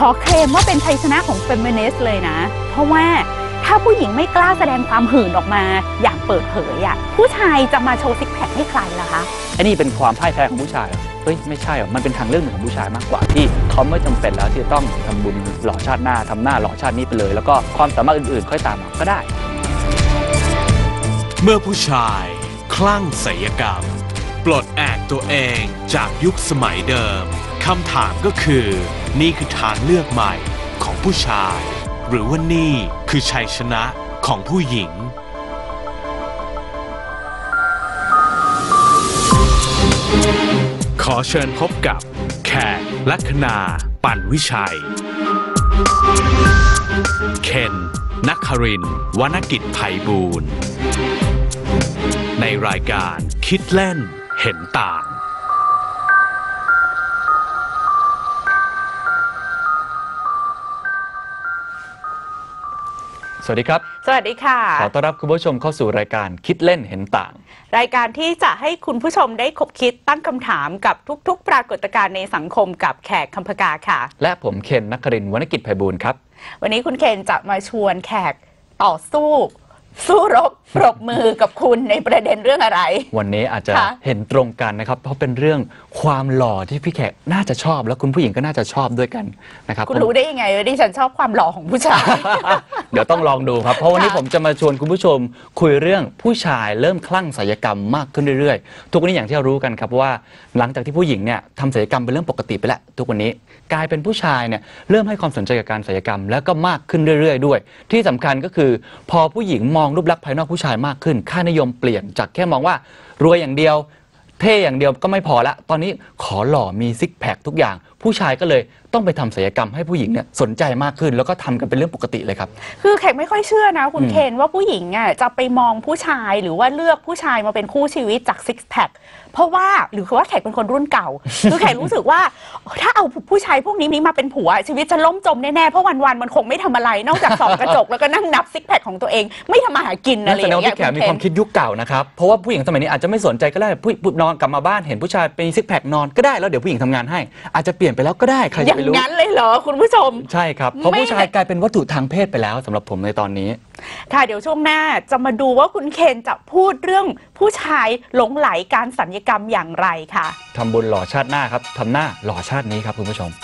อเคลมว่าเป็นชัยชนะของเฟมินิสต์เลยนะเพราะว่าถ้าผู้หญิงไม่กล้าแสดงความหื่นออกมาอย่างเปิดเผยอ่ะผู้ชายจะมาโชว์ซิกแพคให้ใครล่ะคะไอ้นี่เป็นความพ่ายแพ้ของผู้ชายเฮ้ยไม่ใช่หรอกมันเป็นทางเลือกหนึ่งของผู้ชายมากกว่าที่เขาไม่จำเป็นแล้วที่จะต้องทำบุญหล่อชาติหน้าทำหน้าหล่อชาตินี้ไปเลยแล้วก็ความสามารถอื่นๆค่อยตามมาก็ได้เมื่อผู้ชายคลั่งศัลยกรรมปลดแอกตัวเองจากยุคสมัยเดิมคำถามก็คือนี่คือทางเลือกใหม่ของผู้ชายหรือว่านี่คือชัยชนะของผู้หญิงขอเชิญพบกับแขก ลัคนา ปั่นวิชัยเคน นักครินทร์ วรรณกิจไพบูลย์ในรายการคิดเล่นเห็นต่างสวัสดีครับสวัสดีค่ะขอต้อนรับคุณผู้ชมเข้าสู่รายการคิดเล่นเห็นต่างรายการที่จะให้คุณผู้ชมได้คบคิดตั้งคำถามกับทุกๆปรากฏการณ์ในสังคมกับแขกคำพกาค่ะและผมเคน นักครินทร์ วรรณกิจไพบูลย์ครับวันนี้คุณเคนจะมาชวนแขกต่อสู้รบปรบมือกับคุณในประเด็นเรื่องอะไรวันนี้อาจจะเห็นตรงกันนะครับเพราะเป็นเรื่องความหล่อที่พี่แขกน่าจะชอบแล้วคุณผู้หญิงก็น่าจะชอบด้วยกันนะครับคุณรู้ได้ยังไงว่าดิฉันชอบความหล่อของผู้ชายเดี๋ยวต้องลองดูครับเพราะวันนี้ผมจะมาชวนคุณผู้ชมคุยเรื่องผู้ชายเริ่มคลั่งศัลยกรรมมากขึ้นเรื่อยๆทุกวันนี้อย่างที่เรารู้กันครับว่าหลังจากที่ผู้หญิงเนี่ยทำศัลยกรรมเป็นเรื่องปกติไปแล้วทุกวันนี้กลายเป็นผู้ชายเนี่ยเริ่มให้ความสนใจกับการศัลยกรรมแล้วก็มากขึ้นเรื่อยๆด้วยที่สำคัญก็คือพอผู้หญิงมองรูปลักษณ์ภายนอกผู้ชายมากขึ้นค่านิยมเปลี่ยนจากแค่มองว่ารวยอย่างเดียวเท่อย่างเดียวก็ไม่พอละตอนนี้ขอหล่อมีซิกแพคทุกอย่างผู้ชายก็เลยต้องไปทำศัลยกรรมให้ผู้หญิงเนี่ยสนใจมากขึ้นแล้วก็ทำกันเป็นเรื่องปกติเลยครับคือแขกไม่ค่อยเชื่อนะคุณเคนว่าผู้หญิงอ่ะจะไปมองผู้ชายหรือว่าเลือกผู้ชายมาเป็นคู่ชีวิตจากซิกแพคเพราะว่าหรือว่าแขกเป็นคนรุ่นเก่า คือแขกรู้สึกว่าถ้าเอาผู้ชายพวกนี้มาเป็นผัวชีวิตจะล่มจมแน่ๆเพราะวันๆมันคงไม่ทำอะไรนอกจากส่องกระจกแล้วก็นั่งนับซิกแพคของตัวเองไม่ทำมาหากินอะไรอย่างเงี้ยแสดงว่าพี่แขกมีความคิดยุคเก่านะครับเพราะว่าผู้หญิงสมัยนี้อาจจะไม่สนใจก็ได้ผู้นอนกลับมาบ้านเห็นผู้ชายเป็นซิกแพคนอนก็ได้แล้วเดี๋ยวผู้หญิงทำงานให้อาจจะเปลี่ยนไปแล้วก็ได้ใครจะไปรู้อย่างนั้นเลยเหรอคุณผู้ชมใช่ครับเพราะผู้ชายกลายเป็นวัตถุทางเพศไปแล้วสำหรับผมในตอนนี้ค่ะเดี๋ยวช่วงหน้าจะมาดูว่าคุณเคนจะพูดเรื่องผู้ชายหลงไหลการศัลยกรรมอย่างไรค่ะทำบุญหล่อชาติหน้าครับทำหน้าหล่อชาตินี้ครับคุณผู้ชม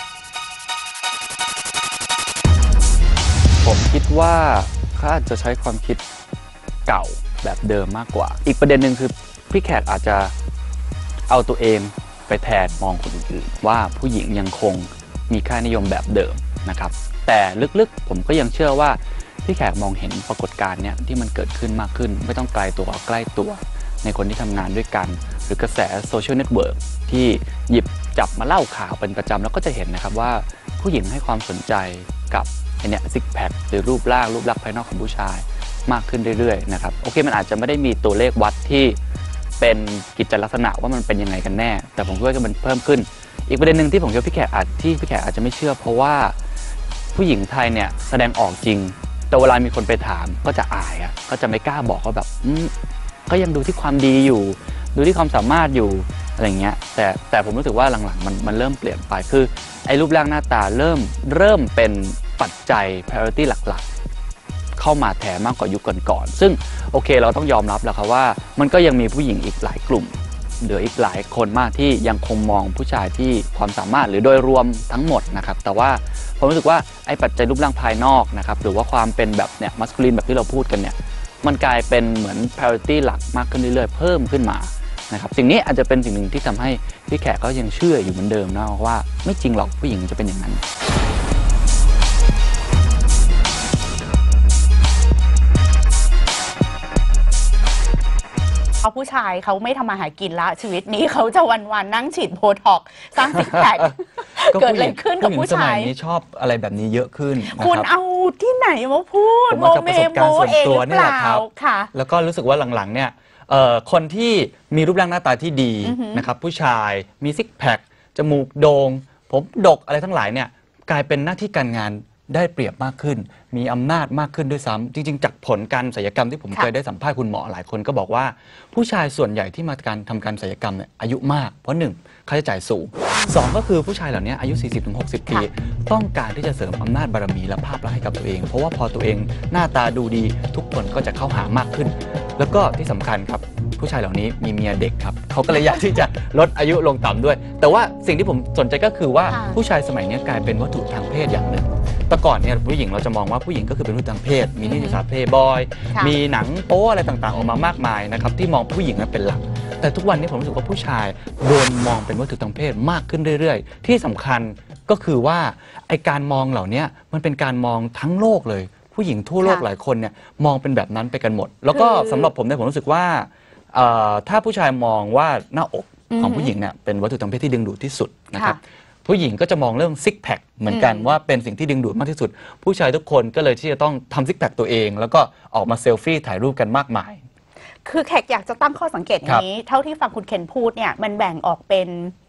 ผมคิดว่าเขาอาจจะใช้ความคิดเก่าแบบเดิมมากกว่าอีกประเด็นหนึ่งคือพี่แขกอาจจะเอาตัวเองไปแทนมองคนอื่นว่าผู้หญิงยังคงมีค่านิยมแบบเดิมนะครับแต่ลึกๆผมก็ยังเชื่อว่าพี่แขกมองเห็นปรากฏการณ์เนี่ยที่มันเกิดขึ้นมากขึ้นไม่ต้องไกลตัวใกล้ตัวในคนที่ทำงานด้วยกันหรือกระแสโซเชียลเน็ตเวิร์กที่หยิบจับมาเล่าข่าวเป็นประจำแล้วก็จะเห็นนะครับว่าผู้หญิงให้ความสนใจกับไอเนี่ยซิกแพคหรือรูปลักษณ์ภายนอกของผู้ชายมากขึ้นเรื่อยๆนะครับโอเคมันอาจจะไม่ได้มีตัวเลขวัดที่เป็นกิจลักษณะว่ามันเป็นยังไงกันแน่แต่ผมคิดว่ามันเพิ่มขึ้นอีกประเด็นหนึ่งที่ผมคิดว่าพี่แขกอาจจะไม่เชื่อเพราะว่าผู้หญิงไทยเนี่ยแสดงออกจริงแต่เวลามีคนไปถามก็จะอายอ่ะก็จะไม่กล้าบอกว่าแบบก็ยังดูที่ความดีอยู่ดูที่ความสามารถอยู่อะไรเงี้ยแต่ผมรู้สึกว่าหลังๆมันเริ่มเปลี่ยนไปคือไอ้รูปร่างหน้าตาเริ่มเป็นปัจจัย priority หลักๆเข้ามาแทนมากกว่ายุคก่อนๆซึ่งโอเคเราต้องยอมรับแล้วครับว่ามันก็ยังมีผู้หญิงอีกหลายกลุ่มเหลืออีกหลายคนมากที่ยังคงมองผู้ชายที่ความสามารถหรือโดยรวมทั้งหมดนะครับแต่ว่าผมรู้สึกว่าไอ้ปัจจัยรูปร่างภายนอกนะครับหรือว่าความเป็นแบบเนี่ยมัสคูลินแบบที่เราพูดกันเนี่ยมันกลายเป็นเหมือน priority หลักมากขึ้นเรื่อยๆเพิ่มขึ้นมานะครับสิ่งนี้อาจจะเป็นสิ่งหนึ่งที่ทำให้พี่แขกก็ยังเชื่ออยู่เหมือนเดิมนะว่าไม่จริงหรอกผู้หญิงจะเป็นอย่างนั้นเอาผู้ชายเขาไม่ทำมาหากินละชีวิตนี้เขาจะวันๆนั่งฉีดโบท็อกสร้างซิกแพคเกิดอะไรขึ้นกับผู้ชายสมัยนี้ชอบอะไรแบบนี้เยอะขึ้นคุณเอาที่ไหนมาพูดโมเมโมเองหรือเปล่าค่ะแล้วก็รู้สึกว่าหลังๆเนี่ยคนที่มีรูปร่างหน้าตาที่ดีนะครับผู้ชายมีซิกแพคจมูกโด่งผมดกอะไรทั้งหลายเนี่ยกลายเป็นหน้าที่การงานได้เปรียบมากขึ้นมีอำนาจมากขึ้นด้วยซ้ำจริงๆจากผลการศัลยกรรมที่ผมเคยได้สัมภาษณ์คุณหมอหลายคนก็บอกว่าผู้ชายส่วนใหญ่ที่มาทำการศัลยกรรมเนี่ยอายุมากเพราะ1ค่าใช้จ่ายสูง2ก็คือผู้ชายเหล่านี้อายุ 40-60 ปีต้องการที่จะเสริมอำนาจบารมีและภาพลักษณ์ให้กับตัวเองเพราะว่าพอตัวเองหน้าตาดูดีทุกคนก็จะเข้าหามากขึ้นแล้วก็ที่สำคัญครับผู้ชายเหล่านี้มีเมียเด็กครับเขาก็เลยอยากที่จะลดอายุลงต่ำด้วยแต่ว่าสิ่งที่ผมสนใจก็คือว่าผู้ชายสมัยนี้กลายเป็นวัตถุทางเพศอย่างหนึ่งแต่ก่อนเนี่ยผู้หญิงเราจะมองว่าผู้หญิงก็คือเป็นวัตถุทางเพศมีนิตยสารเพย์บอยมีหนังโป๊อะไรต่างๆออกมามากมายนะครับที่มองผู้หญิงนั้นเป็นหลักแต่ทุกวันนี้ผมรู้สึกว่าผู้ชายโดนมองเป็นวัตถุทางเพศมากขึ้นเรื่อยๆที่สำคัญก็คือว่าไอการมองเหล่านี้มันเป็นการมองทั้งโลกเลยผู้หญิงทั่วโลกหลายคนเนี่ยมองเป็นแบบนั้นไปกันหมดแล้วก็สำหรับผมเนี่ยผมรู้สึกว่าถ้าผู้ชายมองว่าหน้าอกของผู้หญิงเนี่ยเป็นวัตถุทางเพศที่ดึงดูดที่สุดนะครับผู้หญิงก็จะมองเรื่องซิกแพคเหมือนกันว่าเป็นสิ่งที่ดึงดูดมากที่สุดผู้ชายทุกคนก็เลยที่จะต้องทำซิกแพคตัวเองแล้วก็ออกมาเซลฟี่ถ่ายรูปกันมากมายคือแขกอยากจะตั้งข้อสังเกตอย่างนี้เท่าที่ฟังคุณเคนพูดเนี่ยมันแบ่งออกเป็น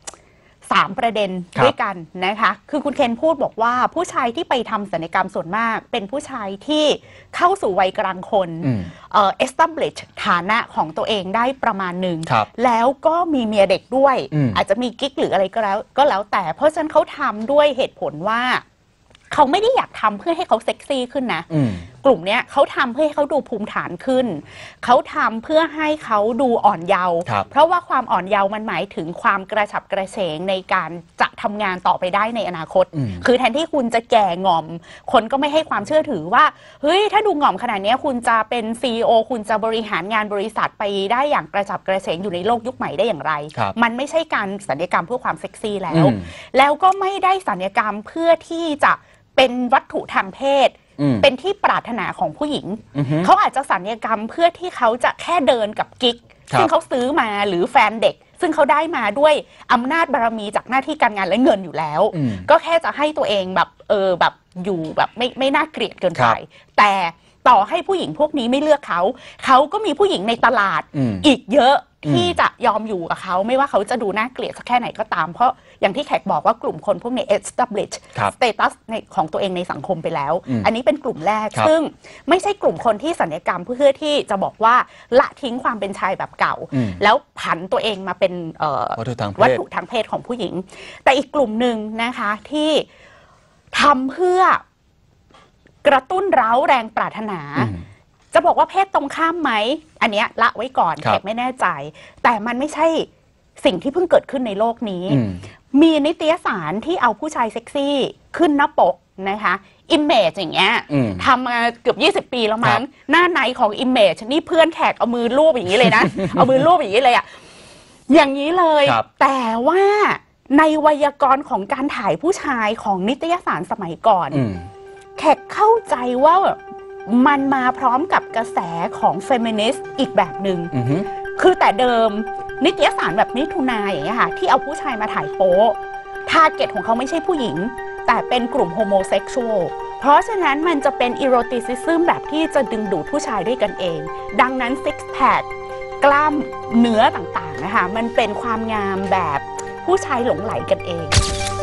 3ประเด็นด้วยกันนะคะคือคุณเคนพูดบอกว่าผู้ชายที่ไปทำศัลยกรรมส่วนมากเป็นผู้ชายที่เข้าสู่วัยกลางคนestablish ฐานะของตัวเองได้ประมาณหนึ่งแล้วก็มีเมียเด็กด้วยอาจจะมีกิ๊กหรืออะไรก็แล้วแต่เพราะฉะนั้นเขาทำด้วยเหตุผลว่าเขาไม่ได้อยากทำเพื่อให้เขาเซ็กซี่ขึ้นนะกลุ่มนี้เขาทำเพื่อให้เขาดูภูมิฐานขึ้นเขาทำเพื่อให้เขาดูอ่อนเยาว์เพราะว่าความอ่อนเยาว์มันหมายถึงความกระฉับกระเฉงในการจะทำงานต่อไปได้ในอนาคตคือแทนที่คุณจะแก่ง่อมคนก็ไม่ให้ความเชื่อถือว่าเฮ้ยถ้าดูง่อมขนาดนี้คุณจะเป็น CEO คุณจะบริหารงานบริษัทไปได้อย่างกระฉับกระเฉงอยู่ในโลกยุคใหม่ได้อย่างไรมันไม่ใช่การศัลยกรรมเพื่อความเซ็กซี่แล้วก็ไม่ได้ศัลยกรรมเพื่อที่จะเป็นวัตถุทางเพศเป็นที่ปรารถนาของผู้หญิงเขาอาจจะศัลยกรรมเพื่อที่เขาจะแค่เดินกับกิ๊กซึ่งเขาซื้อมาหรือแฟนเด็กซึ่งเขาได้มาด้วยอำนาจบารมีจากหน้าที่การงานและเงินอยู่แล้วก็แค่จะให้ตัวเองแบบแบบอยู่แบบไม่น่าเกลียดเกินไปแต่ต่อให้ผู้หญิงพวกนี้ไม่เลือกเขาก็มีผู้หญิงในตลาดอีกเยอะที่จะยอมอยู่กับเขาไม่ว่าเขาจะดูน่าเกลียดสักแค่ไหนก็ตามเพราะอย่างที่แขกบอกว่ากลุ่มคนพวกนี้ establish status ของตัวเองในสังคมไปแล้วอันนี้เป็นกลุ่มแรกซึ่งไม่ใช่กลุ่มคนที่ศัลยกรรมเพื่อที่จะบอกว่าละทิ้งความเป็นชายแบบเก่าแล้วผันตัวเองมาเป็นวัตถุทางเพศของผู้หญิงแต่อีกกลุ่มหนึ่งนะคะที่ทำเพื่อกระตุ้นเร้าแรงปรารถนาจะบอกว่าเพศตรงข้ามไหมอันเนี้ยละไว้ก่อนแขกไม่แน่ใจแต่มันไม่ใช่สิ่งที่เพิ่งเกิดขึ้นในโลกนี้มีนิตยสารที่เอาผู้ชายเซ็กซี่ขึ้นหน้าปกนะคะอิมเมจอย่างเงี้ยทำมาเกือบ20 ปีแล้วมั้งหน้าไหนของอิมเมจนี่เพื่อนแขกเอามือลูบอย่างนี้เลยนะ เอามือลูบอย่างนี้เลยอะอย่างนี้เลยแต่ว่าในไวยากรณ์ของการถ่ายผู้ชายของนิตยสารสมัยก่อนแขกเข้าใจว่ามันมาพร้อมกับกระแสของเฟมินิสต์อีกแบบหนึง่งคือแต่เดิมนิตยสารแบบมิถุนาอย่างเงี้ยค่ะที่เอาผู้ชายมาถ่ายโป๊ทาร์เก็ตของเขาไม่ใช่ผู้หญิงแต่เป็นกลุ่มโฮโมเซ็กชวลเพราะฉะนั้นมันจะเป็นอีโรติซิซึมแบบที่จะดึงดูดผู้ชายด้วยกันเองดังนั้นซิกแพคกล้ามเนื้อต่างๆนะคะมันเป็นความงามแบบผู้ชายหลงไหลกันเอง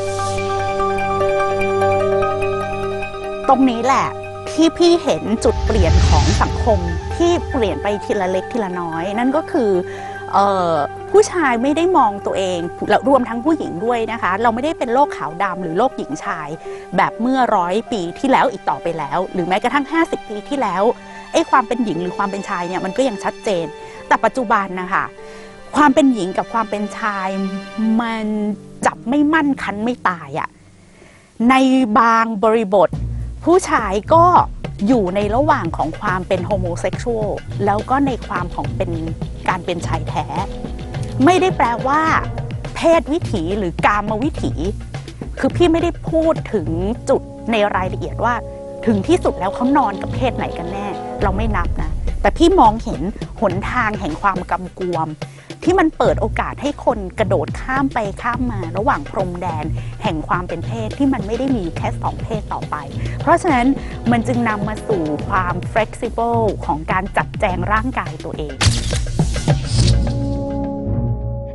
ตรงนี้แหละที่พี่เห็นจุดเปลี่ยนของสังคมที่เปลี่ยนไปทีละเล็กทีละน้อยนั่นก็คือผู้ชายไม่ได้มองตัวเองรวมทั้งผู้หญิงด้วยนะคะเราไม่ได้เป็นโลกขาวดำหรือโลกหญิงชายแบบเมื่อ100 ปีที่แล้วอีกต่อไปแล้วหรือแม้กระทั่ง50 ปีที่แล้วไอ้ความเป็นหญิงหรือความเป็นชายเนี่ยมันก็ยังชัดเจนแต่ปัจจุบันนะคะความเป็นหญิงกับความเป็นชายมันจับไม่มั่นคันไม่ตายอะในบางบริบทผู้ชายก็อยู่ในระหว่างของความเป็นโฮโมเซ็กชวลแล้วก็ในความของเป็นการเป็นชายแท้ไม่ได้แปลว่าเพศวิถีหรือกามวิถีคือพี่ไม่ได้พูดถึงจุดในรายละเอียดว่าถึงที่สุดแล้วเขานอนกับเพศไหนกันแน่เราไม่นับนะแต่พี่มองเห็นหนทางแห่งความกำกวมที่มันเปิดโอกาสให้คนกระโดดข้ามไปข้ามมาระหว่างพรมแดนแห่งความเป็นเพศที่มันไม่ได้มีแค่2 เพศต่อไปเพราะฉะนั้นมันจึงนำมาสู่ความ flexible ของการจัดแจงร่างกายตัวเอง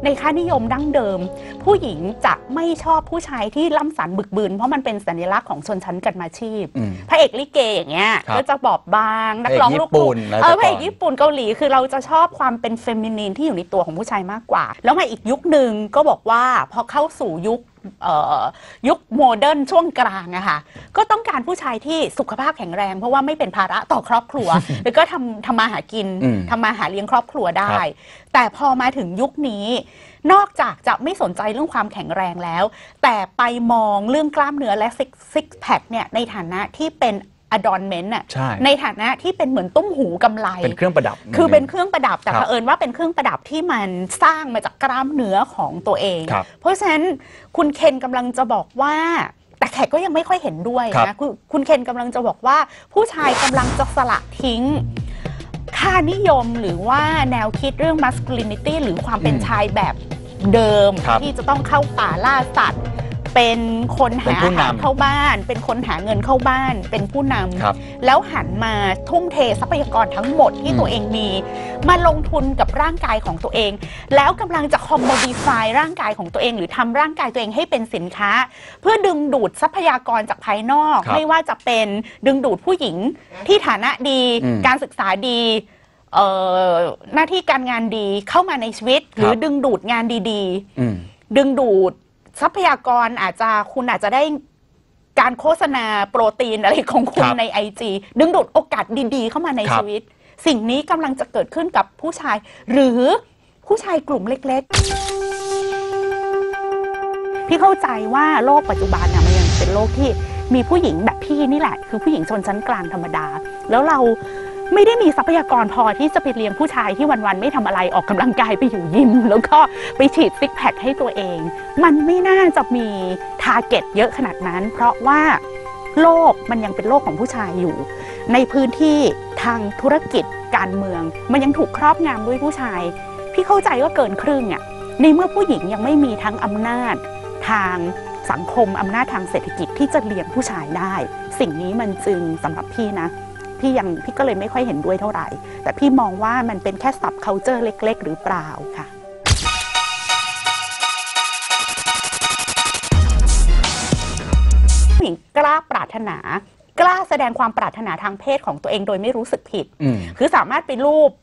ในค่านิยมดั้งเดิม ผู้หญิงจะไม่ชอบผู้ชายที่ล่ำสันบึกบืนเพราะมันเป็นสัญลักษณ์ของชนชั้นกรรมาชีพพระเอกลิเกอย่างเงี้ยก็จะบอบบางนักร้องลูกทุ่งพระเอกญี่ปุ่นเกาหลีคือเราจะชอบความเป็นเฟมินีนที่อยู่ในตัวของผู้ชายมากกว่าแล้วมาอีกยุคหนึ่งก็บอกว่าพอเข้าสู่ยุคโมเดิร์นช่วงกลางอะค่ะก็ต้องการผู้ชายที่สุขภาพแข็งแรงเพราะว่าไม่เป็นภาระต่อครอบครัว แล้วก็ทำมาหากินทำมาหาเลี้ยงครอบครัวได้แต่พอมาถึงยุคนี้นอกจากจะไม่สนใจเรื่องความแข็งแรงแล้วแต่ไปมองเรื่องกล้ามเนื้อและซิกแพคเนี่ยในฐานะที่เป็นadornment น่ะในฐานะที่เป็นเหมือนตุ้มหูกำไลเป็นเครื่องประดับคือเป็นเครื่องประดับแต่เผอิญว่าเป็นเครื่องประดับที่มันสร้างมาจากกล้ามเนื้อของตัวเองเพราะฉะนั้นคุณเคนกำลังจะบอกว่าแต่แขกก็ยังไม่ค่อยเห็นด้วยนะคุณเคนกำลังจะบอกว่าผู้ชายกำลังจะสละทิ้งค่านิยมหรือว่าแนวคิดเรื่อง masculinity หรือความเป็นชายแบบเดิมที่จะต้องเข้าป่าล่าสัตว์เป็นคนหาอาหารเข้าบ้านเป็นคนหาเงินเข้าบ้านเป็นผู้นำแล้วหันมาทุ่มเททรัพยากรทั้งหมดที่ตัวเองมีมาลงทุนกับร่างกายของตัวเองแล้วกำลังจะ commodify ร่างกายของตัวเองหรือทำร่างกายตัวเองให้เป็นสินค้าเพื่อดึงดูดทรัพยากรจากภายนอกไม่ว่าจะเป็นดึงดูดผู้หญิงที่ฐานะดีการศึกษาดีหน้าที่การงานดีเข้ามาในชีวิตหรือดึงดูดงานดีๆดึงดูดทรัพยากรคุณอาจจะได้การโฆษณาโปรตีนอะไรของคุณใน IG ดึงดูดโอกาสดีๆเข้ามาในชีวิตสิ่งนี้กำลังจะเกิดขึ้นกับผู้ชายหรือผู้ชายกลุ่มเล็กๆพี่เข้าใจว่าโลกปัจจุบันเนี่ยมันยังเป็นโลกที่มีผู้หญิงแบบพี่นี่แหละคือผู้หญิงชนชั้นกลางธรรมดาแล้วเราไม่ได้มีทรัพยากรพอที่จะไปเลี้ยงผู้ชายที่วันๆไม่ทำอะไรออกกำลังกายไปอยู่ยิมแล้วก็ไปฉีดซิกแพคให้ตัวเองมันไม่น่าจะมีทาร์เก็ตเยอะขนาดนั้นเพราะว่าโลกมันยังเป็นโลกของผู้ชายอยู่ในพื้นที่ทางธุรกิจการเมืองมันยังถูกครอบงำด้วยผู้ชายพี่เข้าใจว่าเกินครึ่งอ่ะในเมื่อผู้หญิงยังไม่มีทั้งอำนาจทางสังคมอำนาจทางเศรษฐกิจที่จะเลี้ยงผู้ชายได้สิ่งนี้มันจึงสำหรับพี่นะพี่ก็เลยไม่ค่อยเห็นด้วยเท่าไหร่แต่พี่มองว่ามันเป็นแค่ซับคัลเจอร์เล็กๆหรือเปล่าค่ะผู้หญิงกล้าปรารถนากล้าแสดงความปรารถนาทางเพศของตัวเองโดยไม่รู้สึกผิดคือสามารถไปรูป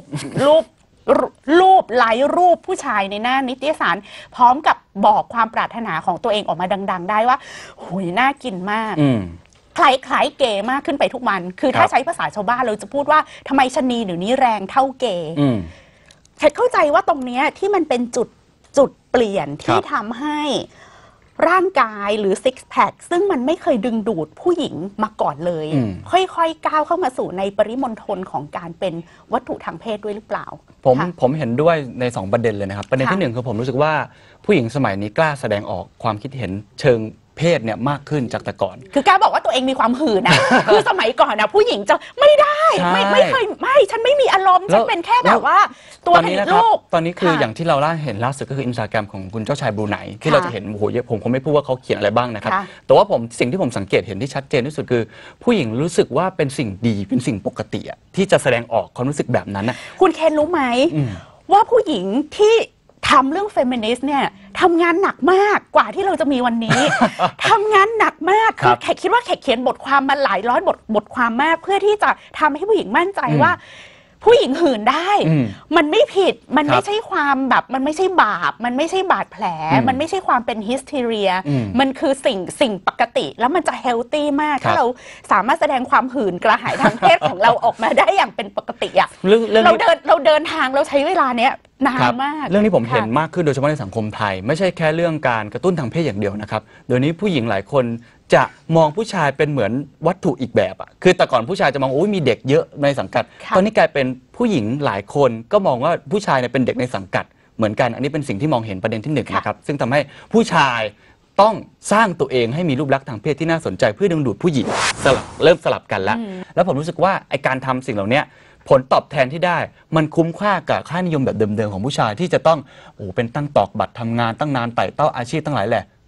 ไลค์รูปผู้ชายในหน้านิตยสารพร้อมกับบอกความปรารถนาของตัวเองออกมาดังๆได้ว่าโหยน่ากินมากคล้ายเกย์มากขึ้นไปทุกวันคือถ้าใช้ภาษาชาวบ้านเราจะพูดว่าทำไมชะนีเดี๋ยวนี้แรงเท่าเกย์เข้าใจว่าตรงนี้ที่มันเป็นจุดเปลี่ยนที่ทำให้ร่างกายหรือซิกแพคซึ่งมันไม่เคยดึงดูดผู้หญิงมาก่อนเลยค่อยๆก้าวเข้ามาสู่ในปริมณฑลของการเป็นวัตถุทางเพศด้วยหรือเปล่าผมเห็นด้วยใน2ประเด็นเลยนะครับประเด็นที่1คือผมรู้สึกว่าผู้หญิงสมัยนี้กล้าแสดงออกความคิดเห็นเชิงเพศเนี่ยมากขึ้นจากแต่ก่อนคือกล้าบอกว่าตัวเองมีความหื่นนะ คือสมัยก่อนนะผู้หญิงจะไม่ได้ไม่เคยฉันไม่มีอารมณ์ฉันเป็นแค่แบบว่าตัวผลิตลูกตอนนี้คืออย่างที่เราเห็นล่าสุดก็คือ Instagram ของคุณเจ้าชายบรูไนที่เราจะเห็นโอ้โหผมคงไม่พูดว่าเขาเขียนอะไรบ้างนะครับแต่ว่าสิ่งที่ผมสังเกตเห็นที่ชัดเจนที่สุดคือผู้หญิงรู้สึกว่าเป็นสิ่งดีเป็นสิ่งปกติที่จะแสดงออกความรู้สึกแบบนั้นนะคุณเคนรู้ไหมว่าผู้หญิงที่ทำเรื่องเฟมินิสต์เนี่ยทำงานหนักมากกว่าที่เราจะมีวันนี้ ทำงานหนักมากคือแขกคิดว่าแขกเขียนบทความมาหลายร้อยบทความมากเพื่อที่จะทำให้ผู้หญิงมั่นใจว่าผู้หญิงหื่นได้มันไม่ผิดมันไม่ใช่ความแบบมันไม่ใช่บาปมันไม่ใช่บาดแผลมันไม่ใช่ความเป็นฮิสทีเรียมันคือสิ่งปกติแล้วมันจะเฮลตี้มากถ้าเราสามารถแสดงความหื่นกระหายทางเพศของเราออกมาได้อย่างเป็นปกติอ่ะเราเดินทางเราใช้เวลาเนี้ยนานมากเรื่องนี้ผมเห็นมากขึ้นโดยเฉพาะในสังคมไทยไม่ใช่แค่เรื่องการกระตุ้นทางเพศอย่างเดียวนะครับเดี๋ยวนี้ผู้หญิงหลายคนจะมองผู้ชายเป็นเหมือนวัตถุอีกแบบคือแต่ก่อนผู้ชายจะมองโอ้ยมีเด็กเยอะในสังกัดตอนนี้กลายเป็นผู้หญิงหลายคนก็มองว่าผู้ชายเป็นเด็กในสังกัดเหมือนกันอันนี้เป็นสิ่งที่มองเห็นประเด็นที่1นะครับซึ่งทำให้ผู้ชายต้องสร้างตัวเองให้มีรูปลักษณ์ทางเพศที่น่าสนใจเพื่อดึงดูดผู้หญิงเริ่มสลับกันแล้วผมรู้สึกว่าไอการทำสิ่งเหล่านี้ผลตอบแทนที่ได้มันคุ้มค่ากับค่านิยมแบบเดิมๆของผู้ชายที่จะต้องเป็นตั้งตอกบัตรทำงานตั้งนานไต่เต้าอาชีพตั้งหลายแหละ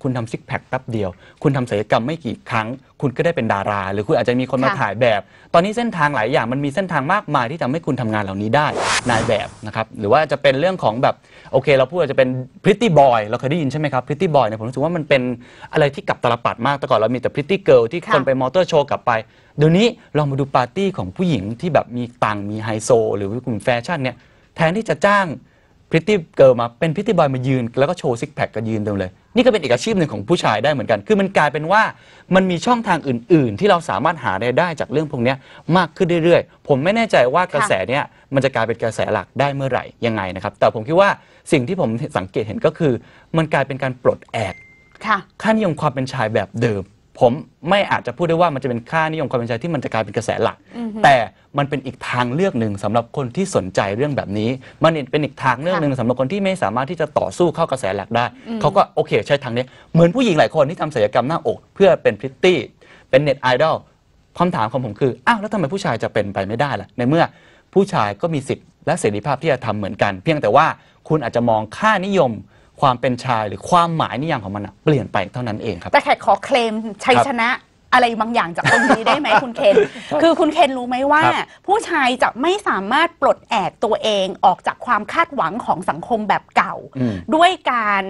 คุณทำซิกแพคแป๊บเดียวคุณทำศัลยกรรมไม่กี่ครั้งคุณก็ได้เป็นดาราหรือคุณอาจจะมีคนมาถ่ายแบบตอนนี้เส้นทางหลายอย่างมันมีเส้นทางมากมายที่ทำให้คุณทำงานเหล่านี้ได้นายแบบนะครับหรือว่าจะเป็นเรื่องของแบบโอเคเราพูดว่าจะเป็นพริตตี้บอยเราเคยได้ยินใช่ไหมครับพริตตี้บอยเนี่ยผมรู้สึกว่ามันเป็นอะไรที่กลับตลปัดมากแต่ก่อนเรามีแต่พริตตี้เกิร์ลที่คนไปมอเตอร์โชว์กลับไปเดี๋ยวนี้ลองมาดูปาร์ตี้ของผู้หญิงที่แบบมีตังมีไฮโซหรือกลุ่มแฟชั่นเนี่ยแทนที่จะจ้างพริตตี้เกิร์ลมาเป็นพริตตี้บอยมายืนแล้วก็โชว์ซิกแพคกันยืนเต็มเลยนี่ก็เป็นอีกอาชีพหนึ่งของผู้ชายได้เหมือนกันคือมันกลายเป็นว่ามันมีช่องทางอื่นๆที่เราสามารถหารายได้จากเรื่องพวกนี้มากขึ้นเรื่อยๆผมไม่แน่ใจว่ากระแสเนี้ยมันจะกลายเป็นกระแสหลักได้เมื่อไหร่ยังไงนะครับแต่ผมคิดว่าสิ่งที่ผมสังเกตเห็นก็คือมันกลายเป็นการปลดแอกค่านิยมความเป็นชายแบบเดิมผมไม่อาจจะพูดได้ว่ามันจะเป็นค่านิยมความเป็นชายที่มันจะกลายเป็นกระแสหลักแต่มันเป็นอีกทางเลือกหนึ่งสำหรับคนที่สนใจเรื่องแบบนี้มันเป็นอีกทางเลือกหนึ่งสำหรับคนที่ไม่สามารถที่จะต่อสู้เข้ากระแสหลักได้เขาก็โอเคใช้ทางนี้เหมือนผู้หญิงหลายคนที่ทำศัลยกรรมหน้าอกเพื่อเป็นพริตตี้เป็นเน็ตไอดอลคำถามของผมคืออ้าวแล้วทำไมผู้ชายจะเป็นไปไม่ได้ล่ะในเมื่อผู้ชายก็มีสิทธิ์และเสรีภาพที่จะทำเหมือนกันเพียงแต่ว่าคุณอาจจะมองค่านิยมความเป็นชายหรือความหมายนิยามของมันเปลี่ยนไปเท่านั้นเองครับแต่แขกขอเคลมชัยชนะอะไรบางอย่างจากตรงนี้ได้ไหมคุณเคนคือคุณเคนรู้ไหมว่าผู้ชายจะไม่สามารถปลดแอกตัวเองออกจากความคาดหวังของสังคมแบบเก่าด้วยการ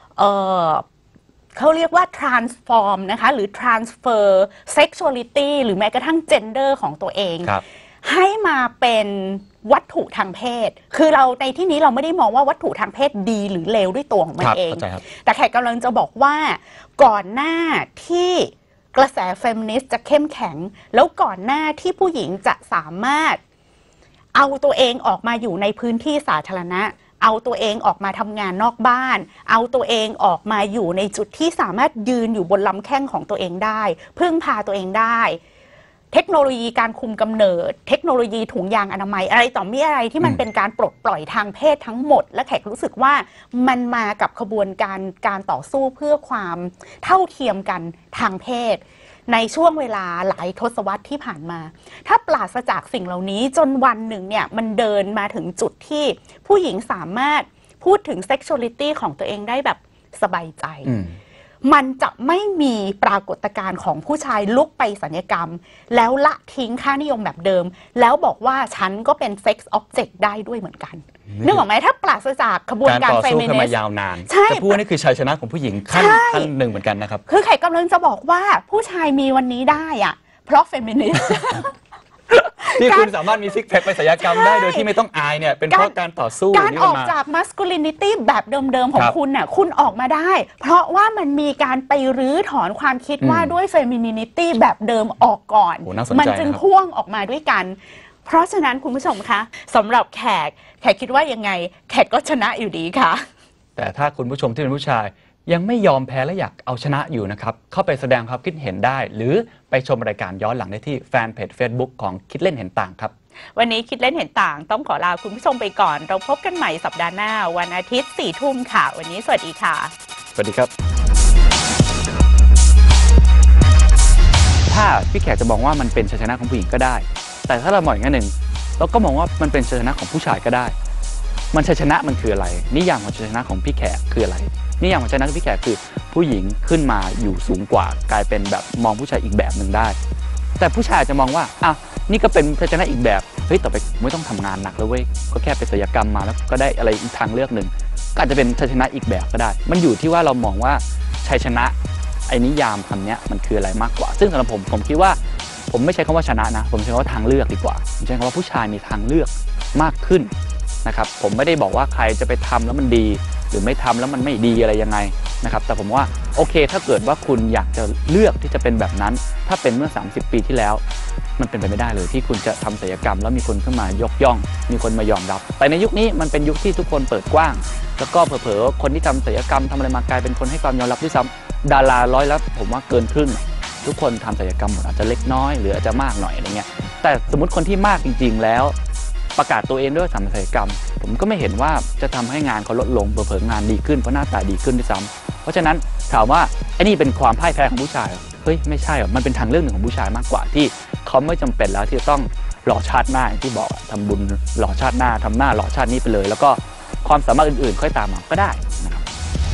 เขาเรียกว่า transform นะคะหรือ transfer sexuality หรือแม้กระทั่ง gender ของตัวเองให้มาเป็นวัตถุทางเพศคือเราในที่นี้เราไม่ได้มองว่าวัตถุทางเพศดีหรือเลวด้วยตัวของมันเองแต่แขกกำลังจะบอกว่าก่อนหน้าที่กระแสเฟมินิสต์จะเข้มแข็งแล้วก่อนหน้าที่ผู้หญิงจะสามารถเอาตัวเองออกมาอยู่ในพื้นที่สาธารณะเอาตัวเองออกมาทำงานนอกบ้านเอาตัวเองออกมาอยู่ในจุดที่สามารถยืนอยู่บนลำแข้งของตัวเองได้พึ่งพาตัวเองได้เทคโนโลยีการคุมกำเนิดเทคโนโลยีถุงยางอนามัยอะไรต่อมีอะไรที่มันเป็นการปลดปล่อยทางเพศทั้งหมดและแขกรู้สึกว่ามันมากับขบวนการต่อสู้เพื่อความเท่าเทียมกันทางเพศในช่วงเวลาหลายทศวรรษที่ผ่านมาถ้าปราศจากสิ่งเหล่านี้จนวันหนึ่งเนี่ยมันเดินมาถึงจุดที่ผู้หญิงสามารถพูดถึงเซ็กชวลิตี้ของตัวเองได้แบบสบายใจมันจะไม่มีปรากฏการณ์ของผู้ชายลุกไปสัญญกรรมแล้วละทิ้งค่านิยมแบบเดิมแล้วบอกว่าฉันก็เป็นเซ็กซ์ออบเจกต์ได้ด้วยเหมือนกันนึกออกไหมถ้าปราศจากขบวนการเฟมินิสต์มายาวนานจะพูดนี่คือชัยชนะของผู้หญิงขั้นหนึ่งเหมือนกันนะครับคือใครกำลังจะบอกว่าผู้ชายมีวันนี้ได้อะเพราะเฟมินิสต์ที่คุณสามารถมีซิกแพคไปศัลยกรรมได้โดยที่ไม่ต้องอายเนี่ยเป็นเพราะการต่อสู้การออกจากมัสคูลินิตี้แบบเดิมๆของคุณน่ะคุณออกมาได้เพราะว่ามันมีการไปรื้อถอนความคิดว่าด้วยเฟมินิตี้แบบเดิมออกก่อนมันจึงพ่วงออกมาด้วยกันเพราะฉะนั้นคุณผู้ชมคะสำหรับแขกคิดว่ายังไงแขกก็ชนะอยู่ดีค่ะแต่ถ้าคุณผู้ชมที่เป็นผู้ชายยังไม่ยอมแพ้และอยากเอาชนะอยู่นะครับเข้าไปแสดงความคิดเห็นได้หรือไปชมรายการย้อนหลังได้ที่แฟนเพจ Facebook ของคิดเล่นเห็นต่างครับวันนี้คิดเล่นเห็นต่างต้องขอลาคุณผู้ชมไปก่อนเราพบกันใหม่สัปดาห์หน้าวันอาทิตย์ 4 ทุ่มค่ะวันนี้สวัสดีค่ะสวัสดีครับถ้าพี่แขกจะบอกว่ามันเป็นชัยชนะของผู้หญิงก็ได้แต่ถ้าเรามองอีกแง่หนึ่งเราก็มองว่ามันเป็นชัยชนะของผู้ชายก็ได้มันชัยชนะมันคืออะไรนิยามของชัยชนะของพี่แขกคืออะไรนิยามของชัยชนะของพี่แขกคือผู้หญิงขึ้นมาอยู่สูงกว่ากลายเป็นแบบมองผู้ชายอีกแบบหนึ่งได้แต่ผู้ชายจะมองว่าอ่ะนี่ก็เป็นชัยชนะอีกแบบเฮ้ยต่อไปไม่ต้องทำงานหนักแล้วเว้ยก็แค่ไปศัลยกรรมมาแล้วก็ได้อะไรอีกทางเลือกหนึ่งก็อาจจะเป็นชัยชนะอีกแบบก็ได้มันอยู่ที่ว่าเรามองว่าชัยชนะไอ้นิยามคำนี้มันคืออะไรมากกว่าซึ่งสำหรับผมคิดว่าผมไม่ใช้คำว่าชนะนะผมใช้คำว่าทางเลือกดีกว่าผมใช้คำว่าผู้ชายมีทางเลือกมากขึ้นนะครับผมไม่ได้บอกว่าใครจะไปทำแล้วมันดีหรือไม่ทำแล้วมันไม่ดีอะไรยังไงนะครับแต่ผมว่าโอเคถ้าเกิดว่าคุณอยากจะเลือกที่จะเป็นแบบนั้นถ้าเป็นเมื่อ30 ปีที่แล้วมันเป็นไปไม่ได้เลยที่คุณจะทำศัลยกรรมแล้วมีคนขึ้นมายกย่องมีคนมายอมรับแต่ในยุคนี้มันเป็นยุคที่ทุกคนเปิดกว้างแล้วก็เผลอๆคนที่ทำศัลยกรรมทำอะไรมากลายเป็นคนให้ความยอมรับที่ซ้ำดาราร้อยละผมว่าเกินครึ่งทุกคนทำศัลยกรรมหมดอาจจะเล็กน้อยหรืออาจจะมากหน่อยอะไรเงี้ยแต่สมมติคนที่มากจริงๆแล้วประกาศตัวเองด้วยศัลยกรรมผมก็ไม่เห็นว่าจะทำให้งานเขาลดลงเผลอๆงานดีขึ้นเพราะหน้าตาดีขึ้นด้วยซ้ำเพราะฉะนั้นถามว่าไอ้นี่เป็นความพ่ายแพ้ของผู้ชายเฮ้ยไม่ใช่หรอกมันเป็นทางเลือกหนึ่งของผู้ชายมากกว่าที่เขาไม่จำเป็นแล้วที่จะต้องหล่อชาติหน้าอย่างที่บอกทำบุญหล่อชาติหน้าทำหน้าหล่อชาตินี้ไปเลยแล้วก็ความสามารถอื่นๆค่อยตามมาก็ได้นะครับ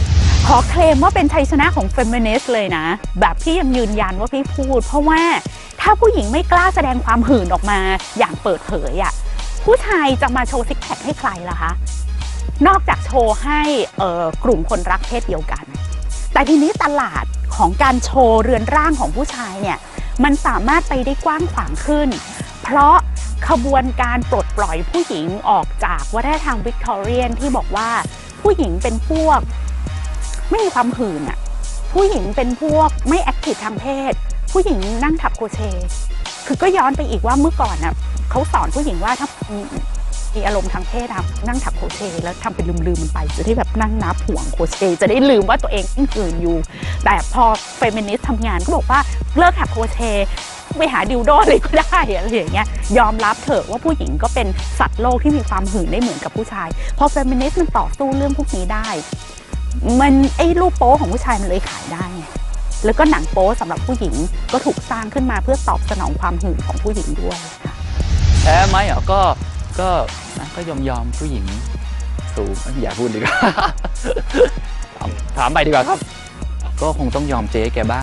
ขอเคลมว่าเป็นชัยชนะของเฟมินิสต์เลยนะแบบพี่ยังยืนยันว่าพี่พูดเพราะว่าถ้าผู้หญิงไม่กล้าแสดงความหื่นออกมาอย่างเปิดเผยอ่ะผู้ชายจะมาโชว์ซิกแพคให้ใครล่ะคะนอกจากโชว์ให้กลุ่มคนรักเพศเดียวกันแต่ทีนี้ตลาดของการโชว์เรือนร่างของผู้ชายเนี่ยมันสามารถไปได้กว้างขวางขึ้นเพราะขบวนการปลดปล่อยผู้หญิงออกจากวัฒนธรรมวิกตอเรียนที่บอกว่าผู้หญิงเป็นพวกไม่มีความหื่นอ่ะผู้หญิงเป็นพวกไม่แอคทีฟทางเพศผู้หญิงนั่งถักโครเชต์คือก็ย้อนไปอีกว่าเมื่อก่อนน่ะเขาสอนผู้หญิงว่าถ้ามีอารมณ์ทางเพศนั่งถักโครเชต์แล้วทำเป็นลืมมันไปจะได้แบบนั่งนับห่วงโครเชต์จะได้ลืมว่าตัวเองหื่นอยู่แต่พอเฟมินิสต์ทำงานก็บอกว่าเลิกถักโครเชต์ไปหาดิวโดเลยก็ได้อะไรอย่างเงี้ยยอมรับเถอะว่าผู้หญิงก็เป็นสัตว์โลกที่มีความหื่นได้เหมือนกับผู้ชายพอเฟมินิสต์มันต่อสู้เรื่องพวกนี้ได้มันไอ้รูปโป๊ของผู้ชายมันเลยขายได้ไงแล้วก็หนังโป๊สำหรับผู้หญิงก็ถูกสร้างขึ้นมาเพื่อตอบสนองความหื่นของผู้หญิงด้วยค่ะแพ้ไหมอ่ะก็ยอมผู้หญิงสูงอย่าพูดดีกว่า ถามไปดีกว่าครับก็คงต้องยอมเจ๊แกบ้าง